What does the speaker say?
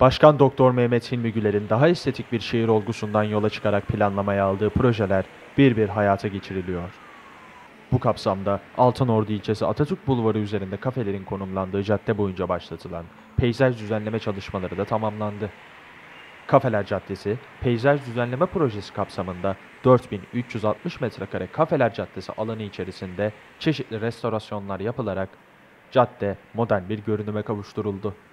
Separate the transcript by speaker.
Speaker 1: Başkan Doktor Mehmet Hilmi Güler'in daha estetik bir şehir olgusundan yola çıkarak planlamaya aldığı projeler bir bir hayata geçiriliyor. Bu kapsamda Altınordu ilçesi Atatürk Bulvarı üzerinde kafelerin konumlandığı cadde boyunca başlatılan peyzaj düzenleme çalışmaları da tamamlandı. Kafeler Caddesi, peyzaj düzenleme projesi kapsamında 4360 metrekare Kafeler Caddesi alanı içerisinde çeşitli restorasyonlar yapılarak cadde modern bir görünüme kavuşturuldu.